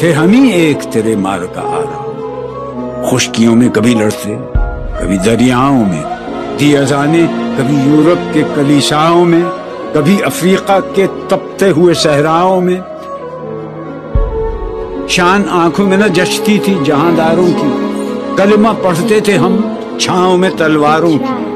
थे हम ही एक तेरे मार का आरा। खुश्कियों में कभी लड़ते, कभी दरियाओं में दी अजाने, कभी यूरोप के कलीसाओं में, कभी अफ्रीका के तपते हुए सहराओं में। शान आंखों में न जचती थी जहांदारों की, कलमा पढ़ते थे हम छांव में तलवारों की।